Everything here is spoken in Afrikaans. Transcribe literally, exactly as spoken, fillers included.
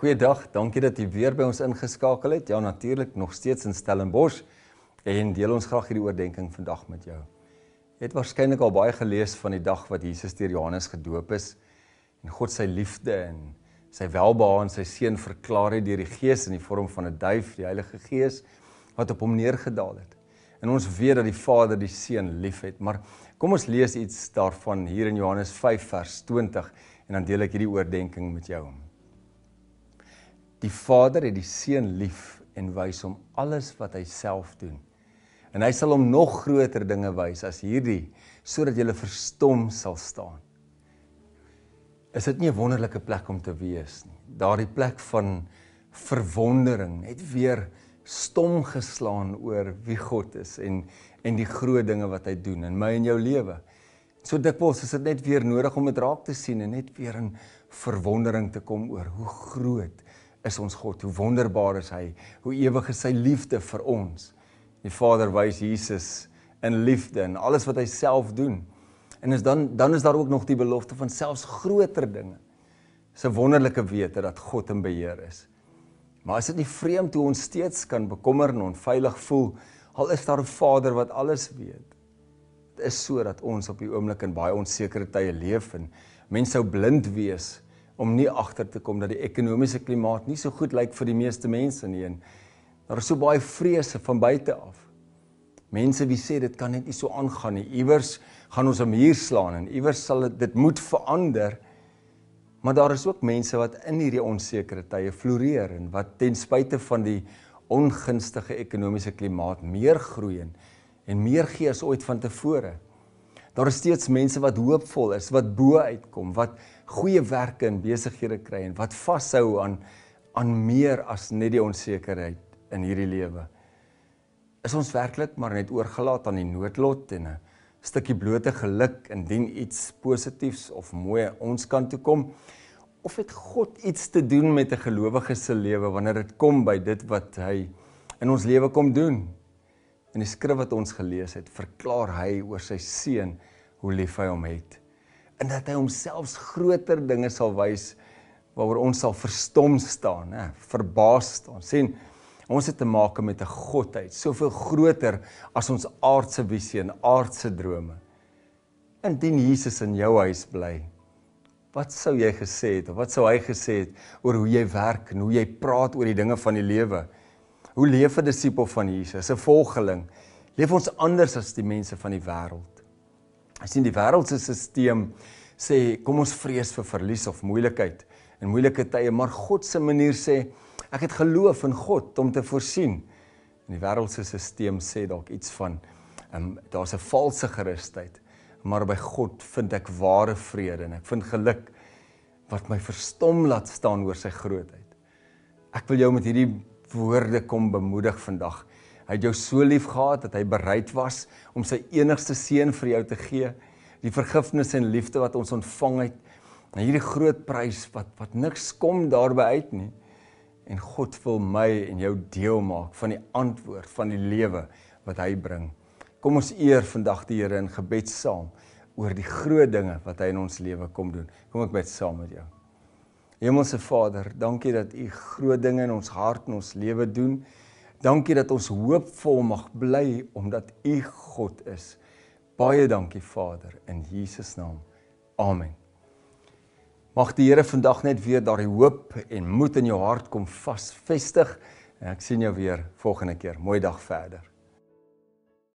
Goeiedag, dankie dat u weer by ons ingeskakel het. Ja, natuurlik nog steeds in Stellenbosch en deel ons graag hierdie oordenking vandag met jou. Jy het waarskynlik al baie gelees van die dag wat Jesus deur Johannes gedoop is en God sy liefde en sy welbehae aan sy seun verklaar het deur die Gees in die vorm van 'n duif, die Heilige Gees wat op hom neergedaal het. En ons weet dat die Vader die Seun liefhet, maar kom ons lees iets daarvan hier in Johannes vyf vers twintig en dan deel ek hierdie oordenking met jou. Die Vader het die Seun lief en wys hom alles wat hy self doen. En hy sal hom nog groter dinge wys as hierdie, sodat jy verstom sal staan. Is dit nie 'n wonderlike plek om te wees nie? Daardie plek van verwondering, net weer stom geslaan oor wie God is en, en die groot dinge wat hy doen in my en jou lewe. So dikwels is dit net weer nodig om dit raak te sien en net weer in verwondering te kom oor hoe groot is ons God, hoe wonderbaar is hy, hoe ewig is sy liefde vir ons. Die Vader wys Jesus in liefde en alles wat hy self doen. En is dan, dan is daar ook nog die belofte van selfs groter dinge. Dit is 'n wonderlike wete dat God in beheer is. Maar is dit nie vreemd hoe ons steeds kan bekommer en onveilig voel, al is daar 'n Vader wat alles weet? Dit is so dat ons op die oomblik in baie onsekere tye leef en mense sou blind wees om nie agter te kom dat die ekonomiese klimaat nie so goed lyk vir die meeste mense nie. En daar is so baie vrese van buite af. Mense wie sê dit kan net nie so aangaan nie. Iewers gaan ons 'n muur slaan en iewers sal dit, dit moet verander. Maar daar is ook mense wat in hierdie onsekere tye floreer en wat ten spyte van die ongunstige ekonomiese klimaat meer groei en meer gee as ooit van tevore. Daar is steeds mense wat hoopvol is, wat bo uitkom, wat goeie werke en besighede kry en wat vashou aan, aan meer as net die onsekerheid in hierdie lewe. Is ons werklik maar net oorgelaat aan die noodlot en 'n stukkie blote geluk indien iets positiefs of mooi ons kant toe kom? Of het God iets te doen met 'n gelowige se lewe wanneer dit kom by dit wat hy in ons lewe kom doen? In die skrif wat ons gelees het, verklaar hy oor sy seun hoe lief hy hom het. En dat hy homself groter dinge sal wys waaroor ons sal verstom staan, hè, verbaas staan. Sien, ons het te maak met 'n godheid, soveel groter as ons aardse visie en aardse drome. Indien Jesus in jou huis bly, wat sou jy gesê het, of wat sou hy gesê het oor hoe jy werk en hoe jy praat oor die dinge van die lewe? Hoe leef 'n disipel van Jesus, 'n volgeling? Leef ons anders as die mense van die wêreld? As sien die wêreldse stelsel sê, kom ons vrees vir verlies of moeilikheid en moeilike tye, maar God se manier sê, ek het geloof in God om te voorsien. En die wêreldse stelsel sê dalk iets van, um, daar's 'n valse gerusheid, maar by God vind ek ware vrede en ek vind geluk wat my verstom laat staan oor sy grootheid. Ek wil jou met hierdie woorde kom bemoedig vandag. Hy het jou so lief gehad dat hy bereid was om sy enigste seun vir jou te gee, die vergifnis en liefde wat ons ontvang het, en hierdie groot prys wat, wat niks kom daarby uit nie. En God wil my en jou deel maak van die antwoord van die lewe wat hy bring. Kom ons eer vandag die Here in gebed saam oor die groot dinge wat hy in ons lewe kom doen. Kom ek bid saam met jou. Hemelse Vader, dankie dat u groot dinge in ons hart en ons lewe doen. Dankie dat ons hoopvol mag bly omdat u God is. Baie dankie Vader, in Jesus naam. Amen. Mag die Here vandag net weer daardie hoop en moed in jou hart kom vasvestig. En ek sien jou weer volgende keer. Mooi dag verder.